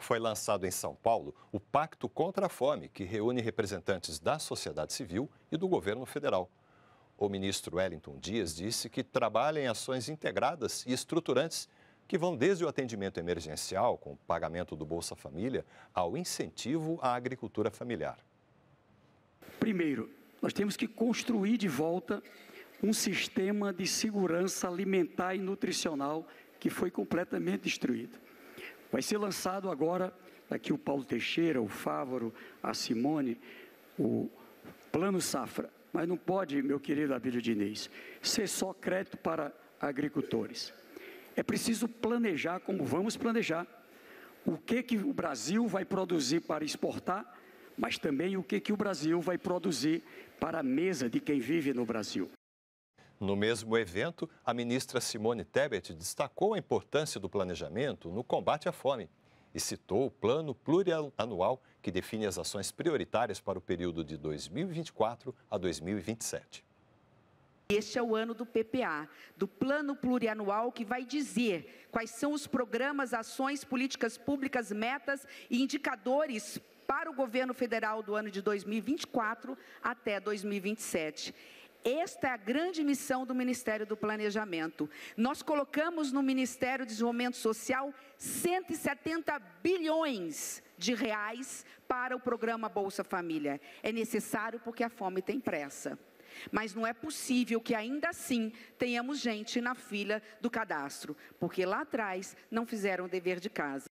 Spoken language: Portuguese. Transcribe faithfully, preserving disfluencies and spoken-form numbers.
Foi lançado em São Paulo o Pacto contra a Fome, que reúne representantes da sociedade civil e do governo federal. O ministro Wellington Dias disse que trabalha em ações integradas e estruturantes que vão desde o atendimento emergencial, com o pagamento do Bolsa Família, ao incentivo à agricultura familiar. Primeiro, nós temos que construir de volta um sistema de segurança alimentar e nutricional que foi completamente destruído. Vai ser lançado agora, daqui o Paulo Teixeira, o Fávaro, a Simone, o Plano Safra. Mas não pode, meu querido Abílio Diniz, ser só crédito para agricultores. É preciso planejar, como vamos planejar, o que, que o Brasil vai produzir para exportar, mas também o que, que o Brasil vai produzir para a mesa de quem vive no Brasil. No mesmo evento, a ministra Simone Tebet destacou a importância do planejamento no combate à fome e citou o plano plurianual que define as ações prioritárias para o período de dois mil e vinte e quatro a dois mil e vinte e sete. Este é o ano do P P A, do Plano Plurianual, que vai dizer quais são os programas, ações, políticas públicas, metas e indicadores para o governo federal do ano de dois mil e vinte e quatro até dois mil e vinte e sete. Esta é a grande missão do Ministério do Planejamento. Nós colocamos no Ministério do Desenvolvimento Social cento e setenta bilhões de reais para o programa Bolsa Família. É necessário porque a fome tem pressa. Mas não é possível que ainda assim tenhamos gente na fila do cadastro, porque lá atrás não fizeram o dever de casa.